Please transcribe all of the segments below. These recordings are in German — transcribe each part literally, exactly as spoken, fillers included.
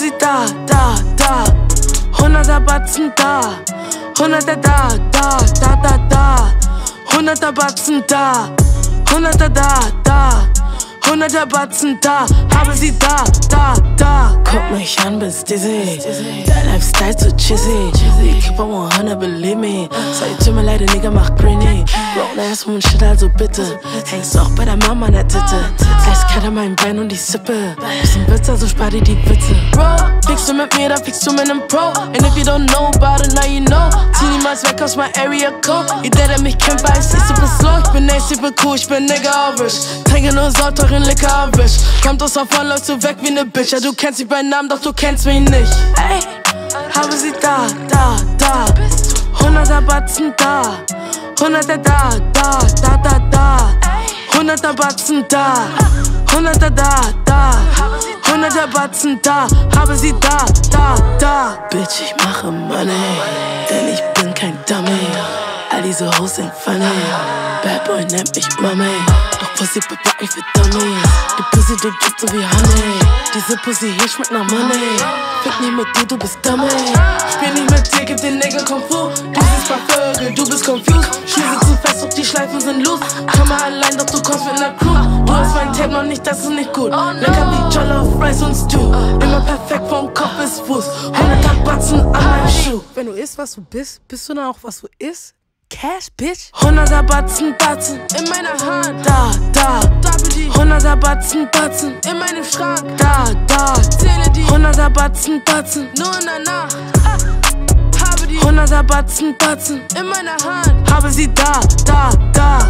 sie da, da, da. Hunderter Batzen da, Hunderter da, da, da, da, da. Hunderter Batzen da, Hunderter da, da. Hunderter Batzen da, habe sie da, da, da. Guck mich an, bist dizzy. Dein Lifestyle zu cheesy. We keep on hundred, believe me. Sag, tut mir leid, der Nigga macht greeny. Grown ass und shit, also bitte. Hängst auch bei der Mama an der Titte. Eiskalt mein Bein und die Sippe. Bisschen Witz, also spar dir die Witze. Bro, fickst du mit mir, dann fickst du mit nem Pro. And if you don't know about it, now you know. Zieh niemals weg aus my area code. Jeder, der mich kennt, weiß, ich super slow. Ich bin nasty, bin cool, ich bin Nigga Average. Trinke nur sauteuren Liquor erwischt. Kommt aus davon, läufst du weg wie ne Bitch. Ja, du kennst mich bei Namen, doch du kennst mich nicht. Ey, habe sie da, da, da. Hunderter Batzen da, Hunderter da, da, da, da, da. Hunderter Batzen da, Hunderter da, da. Hunderter Batzen da, habe sie da, da, da. Bitch, ich mache Money, denn ich bin kein Dummy. All diese Hoes sind funny. Bad Boy nennt mich Mami. Doch Pussy bewahrt mich für Dummies. Die Pussy, du drückst so wie Honey. Diese Pussy hier schmeckt nach Money. Fick nicht mit dir, du bist Dummy. Spiel nicht mit dir, gib den Nigga Kung Fu. Du siehst bei Vögel, du bist confused. Schlüssel zu fest, doch die Schleifen sind loose. Komm mal allein, doch du kommst mit ner Crew. Du hast mein Tape noch nicht, das ist nicht gut. Lecker wie Jollof, Rice und Stew. Immer perfekt vom Kopf bis Fuß. Hunderter Batzen an meinem Schuh. Wenn du isst, was du bist, bist du dann auch, was du isst? Cash, bitch. Hunderter Batzen, Batzen in meiner Hand. Da, da, Hunderter Batzen, Batzen in meinem Schrank. Da, da, zähle die Hunderter Batzen, Batzen nur in der Nacht. Habe die Hunderter Batzen, Batzen in meiner Hand. Habe sie da, da, da.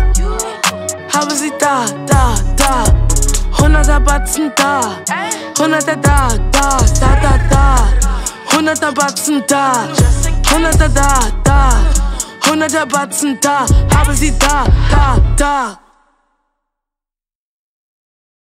Habe sie da, da, da. Hunderter Batzen da, Hunderter da, da, da, da, da. Hunderter Batzen da, Hunderter da, da. Hunderter Batzen da, habe sie da, da, da.